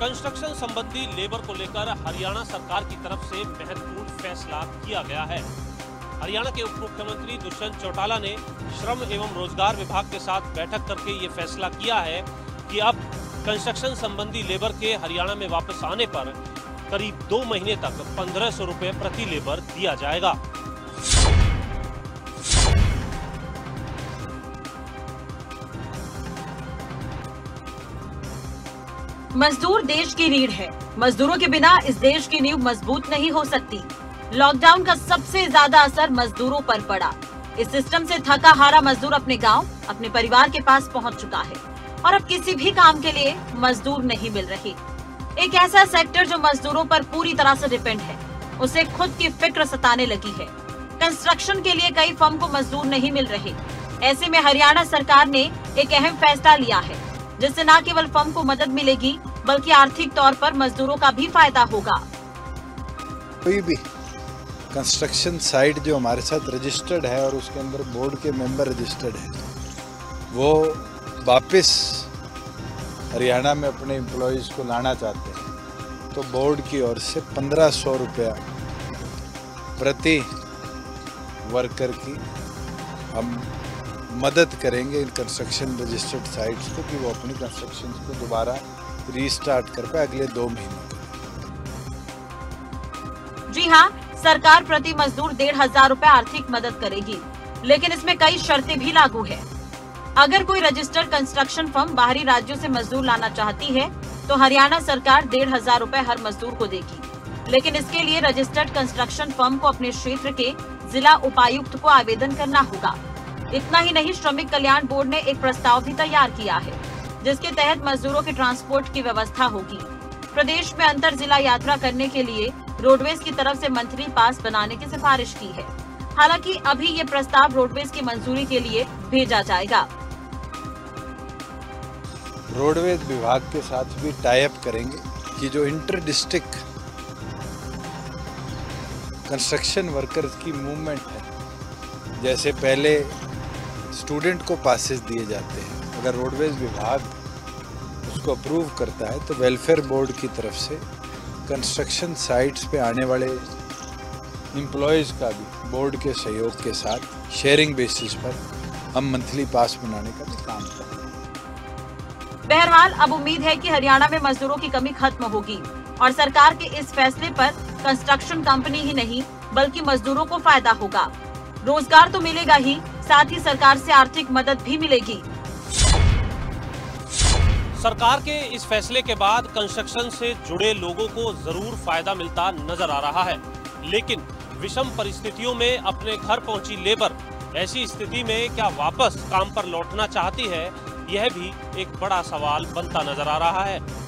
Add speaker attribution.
Speaker 1: Construction संबंधी labour को लेकर हरियाणा सरकार की तरफ से महत्वपूर्ण फैसला किया गया है। हरियाणा के उप मुख्यमंत्री दुष्यंत चौटाला ने श्रम एवं रोजगार विभाग के साथ बैठक करके ये फैसला किया है कि अब कंस्ट्रक्शन संबंधी लेबर के हरियाणा में वापस आने पर करीब 2 महीने तक 1500 रुपए प्रति लेबर दिया जाएगा।
Speaker 2: मजदूर देश की रीढ़ है। मजदूरों के बिना इस देश की नींव मजबूत नहीं हो सकती। लॉकडाउन का सबसे ज्यादा असर मजदूरों पर पड़ा। इस सिस्टम से थका हारा मजदूर अपने गांव, अपने परिवार के पास पहुंच चुका है और अब किसी भी काम के लिए मजदूर नहीं मिल रहे। एक ऐसा सेक्टर जो मजदूरों पर पूरी तरह से डिपेंड है, उसे खुद की फिक्र सताने लगी है। कंस्ट्रक्शन के लिए कई फर्म को मजदूर नहीं मिल रहे। ऐसे में हरियाणा सरकार ने एक अहम फैसला लिया है, जिससे न केवल फर्म को मदद मिलेगी बल्कि आर्थिक तौर पर मजदूरों का भी फायदा होगा।
Speaker 3: कोई भी कंस्ट्रक्शन साइट जो हमारे साथ रजिस्टर्ड है और उसके अंदर बोर्ड के मेंबर रजिस्टर्ड है, वो वापस हरियाणा में अपने एम्प्लॉयज़ को लाना चाहते हैं तो बोर्ड की ओर से 1500 रुपया प्रति वर्कर की हम मदद करेंगे इन कंस्ट्रक्शन रजिस्टर्ड साइट्स को कि वो अपनी कंस्ट्रक्शन को दोबारा रीस्टार्ट कर पाए अगले 2 महीनों के।
Speaker 2: जी हाँ, सरकार प्रति मजदूर 1500 रुपए आर्थिक मदद करेगी, लेकिन इसमें कई शर्तें भी लागू है। अगर कोई रजिस्टर्ड कंस्ट्रक्शन फर्म बाहरी राज्यों से मजदूर लाना चाहती है तो हरियाणा सरकार 1500 रुपए हर मजदूर को देगी, लेकिन इसके लिए रजिस्टर्ड कंस्ट्रक्शन फर्म को अपने क्षेत्र के जिला उपायुक्त को आवेदन करना होगा। इतना ही नहीं, श्रमिक कल्याण बोर्ड ने एक प्रस्ताव भी तैयार किया है, जिसके तहत मजदूरों के ट्रांसपोर्ट की व्यवस्था होगी। प्रदेश में अंतर जिला यात्रा करने के लिए रोडवेज की तरफ से मंथली पास बनाने की सिफारिश की है। हालांकि अभी ये प्रस्ताव रोडवेज की मंजूरी के लिए भेजा जाएगा।
Speaker 3: रोडवेज विभाग के साथ भी टाई अप करेंगे कि जो इंटर डिस्ट्रिक्ट कंस्ट्रक्शन वर्कर्स की मूवमेंट है, जैसे पहले स्टूडेंट को पासेस दिए जाते हैं, अगर रोडवेज विभाग उसको अप्रूव करता है तो वेलफेयर बोर्ड की तरफ से कंस्ट्रक्शन साइट्स पे आने वाले एम्प्लॉयज़ का भी बोर्ड के सहयोग के साथ शेयरिंग बेसिस पर हम मंथली पास बनाने का भी काम करेंगे।
Speaker 2: बहरहाल अब उम्मीद है कि हरियाणा में मजदूरों की कमी खत्म होगी और सरकार के इस फैसले पर कंस्ट्रक्शन कंपनी ही नहीं बल्कि मजदूरों को फायदा होगा। रोजगार तो मिलेगा ही, साथ ही सरकार से आर्थिक मदद भी मिलेगी।
Speaker 1: सरकार के इस फैसले के बाद कंस्ट्रक्शन से जुड़े लोगों को जरूर फायदा मिलता नजर आ रहा है, लेकिन विषम परिस्थितियों में अपने घर पहुंची लेबर ऐसी स्थिति में क्या वापस काम पर लौटना चाहती है, यह भी एक बड़ा सवाल बनता नजर आ रहा है।